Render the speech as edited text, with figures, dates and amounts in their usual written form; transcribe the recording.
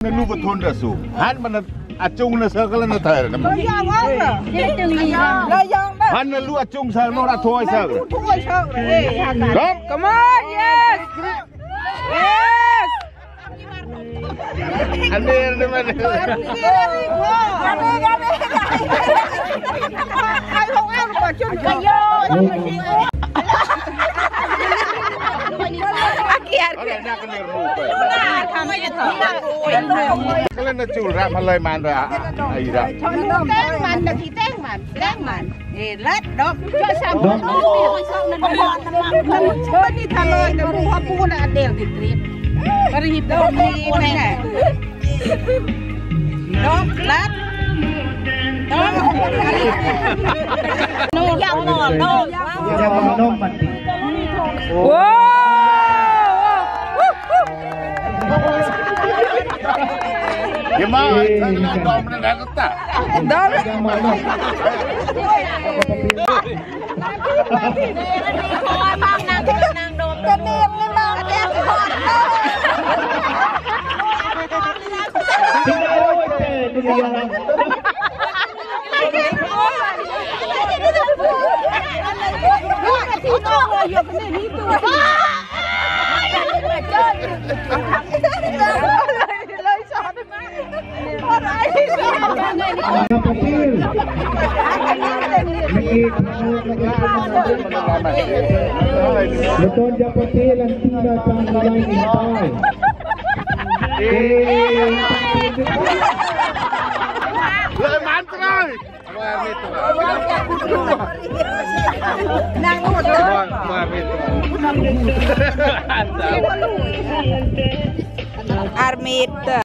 lu betul dah su. Han mana acung na sa kala na thai na. Yang apa? Yang dah. Han lu acung sa no ra thoi sa. Thoi sa. Kom. Come on, yes. Yes. Ane mana? Ai không ăn quả chun cay vô. Kalau nak curah malai mana aira. Teng man, nanti teng man. Let dok. Cuaca Ini thaloi na buha puna adel ditrit. Parihip dok ni mana. Dok, let. Dok. No, yang mau dok. Yang mau dok mati. Wow. Gimana? Dom na kata. Dom. Betul Japati dan tinggal tanggal ini. Mantra. Armit.